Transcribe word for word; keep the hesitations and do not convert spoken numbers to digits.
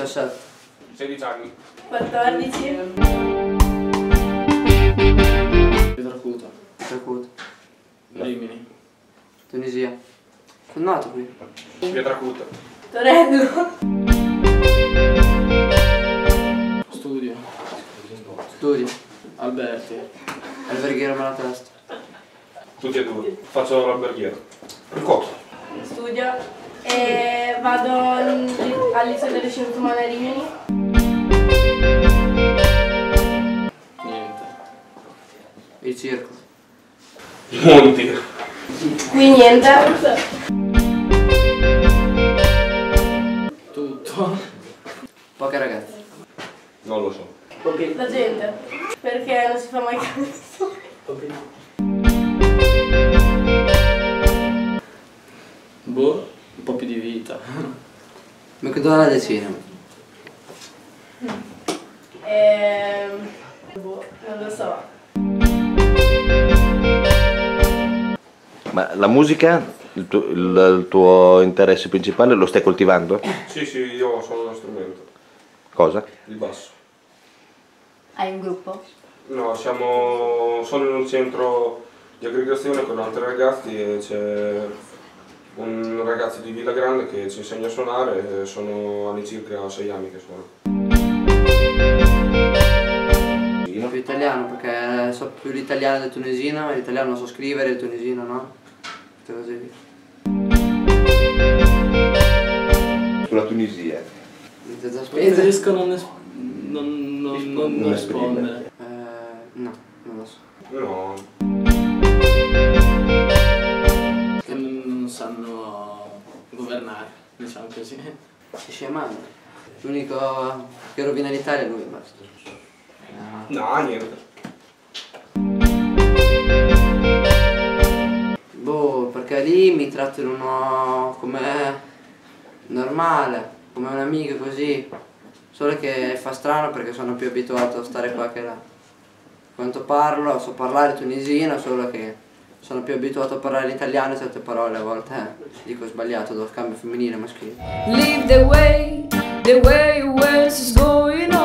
diciassette. sedici anni. quattordici. Pietracuta. Pietracuta. Rimini. Tunisia. Sono nato qui. Pietracuta. Torello. Studio. Studio. Alberti. Alberghiero Malatesta. Tutti e due. Faccio l'alberghiero. Il cuoco. Studio. E vado al liceo delle scienze umane a Rimini. Niente. Il circo. Monti. Qui niente. Tutto. Poche ragazze. Non lo so. La gente. Perché non si fa mai caso. Boh, un po' più di vita. McDonald's e cinema. Ehm... Boh, non lo so. Ma la musica, il tuo, il, il tuo interesse principale, lo stai coltivando? Sì, sì, io sono uno strumento. Cosa? Il basso. Hai un gruppo? No, siamo... sono in un centro di aggregazione con altri ragazzi e c'è un ragazzo di Villa Grande che ci insegna a suonare e sono all'incirca sei anni che suono. Più italiano perché so più l'italiano del tunisino, l'italiano lo so scrivere, il tunisino no. Tutte cose lì. Sulla Tunisia. Niente da spendere. Preferisco non, es non, non, non, non rispondere. Eh, no, non lo so. No. Che non, non sanno governare, diciamo così. Si sciamano. L'unico che rovina l'Italia è lui, basta. No, niente. Boh, perché lì mi trattano come normale, come un amico così. Solo che fa strano perché sono più abituato a stare qua che là. Quanto parlo, so parlare tunisino, solo che sono più abituato a parlare l'italiano e certe parole a volte eh, dico sbagliato, do scambio femminile e maschile. Leave the way, the way where it's going on.